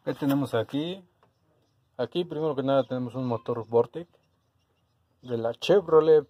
¿Qué tenemos aquí? Aquí primero que nada tenemos un motor Vortec de la Chevrolet.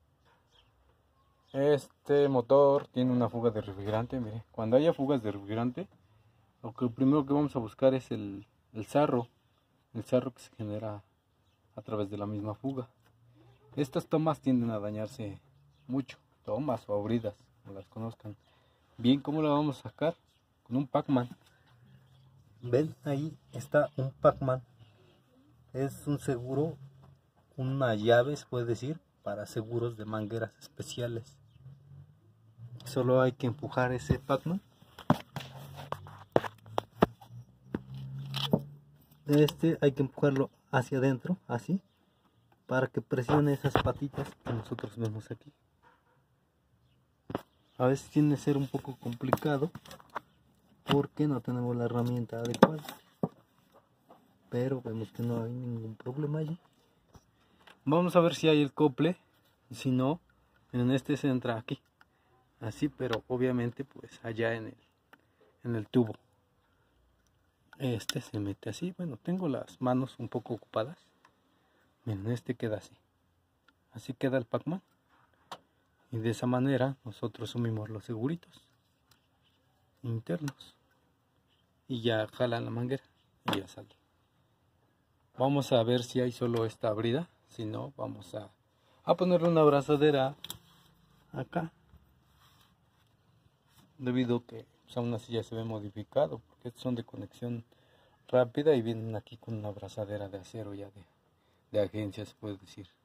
Este motor tiene una fuga de refrigerante. Mire, cuando haya fugas de refrigerante, lo primero que vamos a buscar es el sarro que se genera a través de la misma fuga. Estas tomas tienden a dañarse mucho, tomas o abridas, como las conozcan. Bien, ¿cómo la vamos a sacar? Con un Pac-Man. Ven, ahí está un Pac-Man. Es un seguro, una llave, se puede decir, para seguros de mangueras especiales. Solo hay que empujar ese Pac-Man. Hay que empujarlo hacia adentro, así, para que presione esas patitas que nosotros vemos aquí. A veces tiene que ser un poco complicado porque no tenemos la herramienta adecuada, pero vemos que no hay ningún problema allí. Vamos a ver si hay el acople, si no, en este se entra aquí, así, pero obviamente pues allá en el tubo. Este se mete así. Bueno, tengo las manos un poco ocupadas. Miren, este queda así. Así queda el Pac-Man. Y de esa manera nosotros sumimos los seguritos internos. Y ya jalan la manguera y ya sale. Vamos a ver si hay solo esta abrida. Si no, vamos a ponerle una abrazadera acá. Debido a que pues, aún así ya se ve modificado. Porque estos son de conexión rápida y vienen aquí con una abrazadera de acero ya de agencia, se puede decir.